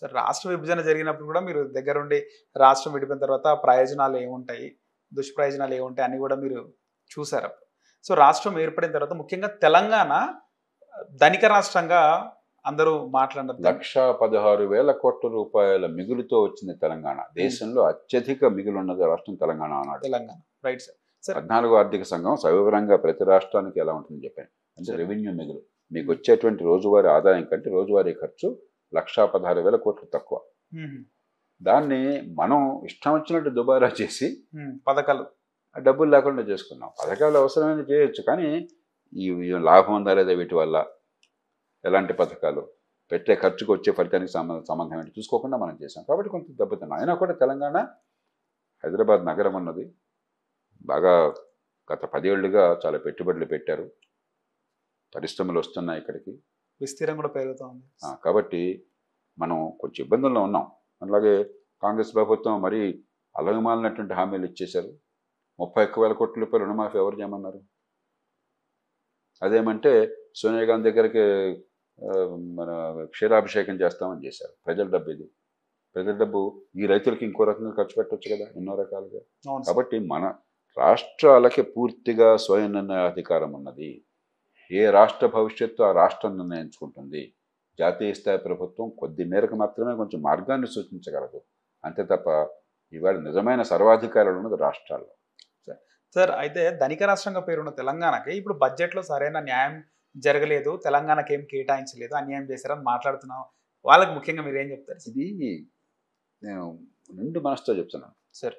Sir రాష్ట్ర విభజన జరిగినప్పుడు కూడా మీరు దగ్గరుండి రాష్ట్రం విడిపోయిన తర్వాత ప్రయోజనాలు ఏముంటాయి, దుష్ప్రయోజనాలు ఏముంటాయి అన్ని కూడా మీరు చూసారు. సో రాష్ట్రం ఏర్పడిన తర్వాత ముఖ్యంగా తెలంగాణ ధనిక రాష్ట్రంగా అందరూ మాట్లాడతారు. 1,16,000 కోట్ల రూపాయల మిగులుతో వచ్చింది తెలంగాణ. దేశంలో అత్యధిక మిగులున్నది రాష్ట్రం తెలంగాణ అన్నాడు. Telangana right sir. 14వ ఆర్థిక సంఘం సవివరంగా ప్రతి రాష్ట్రానికి ఎలా ఉంటుందని చెప్పాను. అంటే రెవెన్యూ మిగులు మీకు వచ్చేటువంటి రోజువారీ ఆదాయం కంటే రోజువారీ ఖర్చు 1,16,000 కోట్లు తక్కువ. దాన్ని మనం ఇష్టం వచ్చినట్టు దుబారా చేసి పథకాలు డబ్బులు లేకుండా చేసుకున్నాం. పథకాలు అవసరమైన చేయొచ్చు, కానీ ఈ లాభం ఉందా లేదా, వీటి వల్ల ఎలాంటి పథకాలు, పెట్టే ఖర్చుకు వచ్చే ఫలితానికి సంబంధం ఏంటి చూసుకోకుండా మనం చేసాం. కాబట్టి కొంత దెబ్బతిన్నాం. అయినా కూడా తెలంగాణ హైదరాబాద్ నగరం అన్నది బాగా గత 10 ఏళ్లుగా చాలా పెట్టుబడులు పెట్టారు, పరిశ్రమలు వస్తున్నాయి ఇక్కడికి, విస్తీర్ణం కూడా పెరుగుతుంది. కాబట్టి మనం కొంచెం ఇబ్బందుల్లో ఉన్నాం. అలాగే కాంగ్రెస్ ప్రభుత్వం మరీ అలవిమాలినటువంటి హామీలు ఇచ్చేశారు. 31,000 కోట్ల రూపాయలు రుణమాఫీ ఎవరు చేయమన్నారు? అదేమంటే సోనియా గాంధీ దగ్గరికి మన క్షీరాభిషేకం చేస్తామని చేశారు. ప్రజల డబ్బు ఇది. ప్రజల డబ్బు ఈ రైతులకి ఇంకో రకంగా ఖర్చు పెట్టవచ్చు కదా, ఎన్నో రకాలుగా. కాబట్టి మన రాష్ట్రాలకి పూర్తిగా స్వయం నిర్ణయాధికారం ఉన్నది. ఏ రాష్ట్ర భవిష్యత్తు ఆ రాష్ట్రం నిర్ణయించుకుంటుంది. జాతీయ స్థాయి ప్రభుత్వం కొద్ది మేరకు మాత్రమే కొంచెం మార్గాన్ని సూచించగలదు, అంతే తప్ప ఇవాళ నిజమైన సర్వాధికారాలు ఉన్నది రాష్ట్రాల్లో. సార్ అయితే ధనిక రాష్ట్రంగా పేరున్న తెలంగాణకి ఇప్పుడు బడ్జెట్లో సరైన న్యాయం జరగలేదు, తెలంగాణకి ఏం కేటాయించలేదు, అన్యాయం చేశారని మాట్లాడుతున్నాం. వాళ్ళకి ముఖ్యంగా మీరు ఏం చెప్తారు? ఇది నేను నిండు మనసుతో చెప్తున్నాను సార్.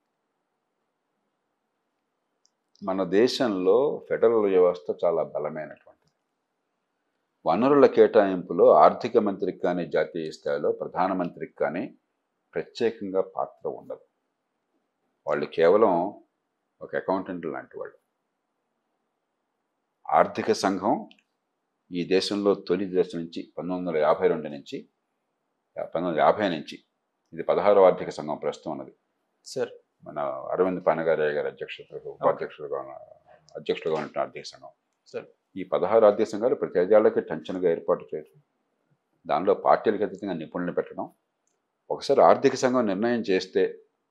మన దేశంలో ఫెడరల్ వ్యవస్థ చాలా బలమైనటువంటిది. వనరుల కేటాయింపులో ఆర్థిక మంత్రికి కానీ జాతీయ స్థాయిలో ప్రధానమంత్రికి కానీ ప్రత్యేకంగా పాత్ర ఉండదు. వాళ్ళు కేవలం ఒక అకౌంటెంట్ లాంటి వాళ్ళు. ఆర్థిక సంఘం ఈ దేశంలో తొలి దశ నుంచి 1952 నుంచి 1950 నుంచి ఇది 16వ ఆర్థిక సంఘం ప్రస్తుతం ఉన్నది సార్. మన అరవింద్ పానగారయ్య గారి అధ్యక్షులుగా ఉన్న ఆర్థిక సంఘం సార్. ఈ 16 ఆర్థిక సంఘాలు ప్రతి 5 ఏళ్లకి టెన్షన్గా ఏర్పాటు చేయడం, దానిలో పార్టీలకు అతీతంగా నిపుణులను పెట్టడం. ఒకసారి ఆర్థిక సంఘం నిర్ణయం చేస్తే,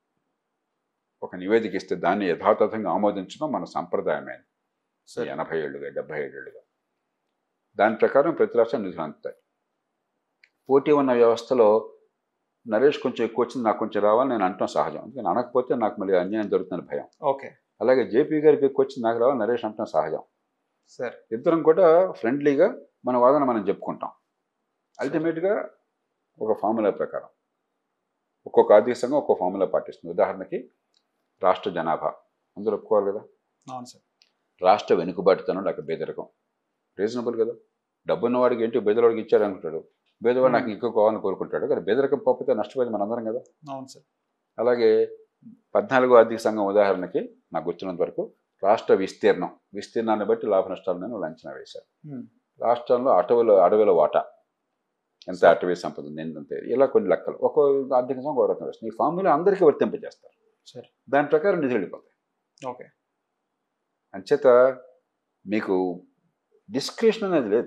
ఒక నివేదిక ఇస్తే దాన్ని యథాతథంగా ఆమోదించడం మన సంప్రదాయమైనది. 80 ఏళ్ళుగా 75 ఏళ్ళుగా దాని ప్రకారం ప్రతి రాష్ట్రం నిధులు అందుతాయి. పోటీ ఉన్న వ్యవస్థలో నరేష్ కొంచెం ఎక్కువ వచ్చింది, నాకు కొంచెం రావాలి నేను అంటాం సహజం. అందుకని అనకపోతే నాకు మళ్ళీ అన్యాయం జరుగుతుందని భయం. ఓకే. అలాగే జేపీ గారికి ఎక్కువ వచ్చింది, నాకు రావాలి నరేష్ అంటాం సహజం. సార్. ఇద్దరం కూడా ఫ్రెండ్లీగా మన వాదన మనం చెప్పుకుంటాం. అల్టిమేట్గా ఒక ఫార్ములా ప్రకారం ఒక్కొక్క ఆర్థిక సంఘం ఒక్కొక్క ఫార్ములా పాటిస్తుంది. ఉదాహరణకి రాష్ట్ర జనాభా అందరూ ఒప్పుకోవాలి కదా. అవును సార్. రాష్ట్ర వెనుకబాటుతనం లేక పేదరికం రీజనబుల్ కదా. డబ్బున్నవాడికి ఏంటి బేదవాడికి ఇచ్చాడు అనుకుంటాడు, బేదవాడు నాకు ఎక్కువ కావాలని కోరుకుంటాడు, కానీ పేదరికం పోకపోతే నష్టపోయింది మనందరం కదా. అవును సార్. అలాగే 14వ ఆర్థిక సంఘం ఉదాహరణకి నాకు వచ్చినంత వరకు రాష్ట్ర విస్తీర్ణాన్ని బట్టి లాభ నష్టాలను అంచనా వేశారు. రాష్ట్రంలో అడవుల వాటా ఎంత, అటవీ సంపద ఎంతంతే, ఇలా కొన్ని లెక్కలు ఒక్కో ఆర్థిక సంఘం ఒక రకం వేస్తుంది. ఈ ఫార్ములా అందరికీ వర్తింపజేస్తారు. సరే. దాని ప్రకారం నిధులు వెళ్ళిపోతాయి. ఓకే. అంచేత మీకు డిస్క్రిప్షన్ అనేది లేదు,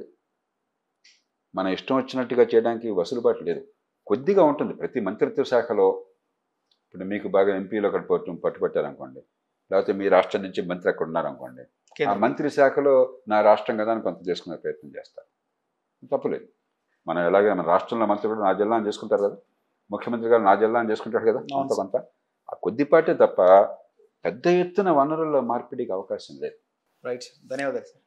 మన ఇష్టం వచ్చినట్టుగా చేయడానికి వసులుబాటు లేదు. కొద్దిగా ఉంటుంది ప్రతి మంత్రిత్వ శాఖలో. ఇప్పుడు మీకు బాగా ఎంపీలో అక్కడ పట్టుబట్టారనుకోండి, లేకపోతే మీ రాష్ట్రం నుంచి మంత్రి అక్కడ ఉన్నారనుకోండి, ఆ మంత్రి శాఖలో నా రాష్ట్రం కదా అని కొంత చేసుకునే ప్రయత్నం చేస్తారు. తప్పులేదు. మనం ఎలాగే మన రాష్ట్రంలో మంత్రి కూడా నా జిల్లా అని చేసుకుంటారు కదా, ముఖ్యమంత్రి గారు నా జిల్లా అని చేసుకుంటాడు కదా, కొంత ఆ కొద్దిపాటే తప్ప పెద్ద ఎత్తున వనరుల మార్పిడికి అవకాశం లేదు. రైట్. ధన్యవాదాలు సార్.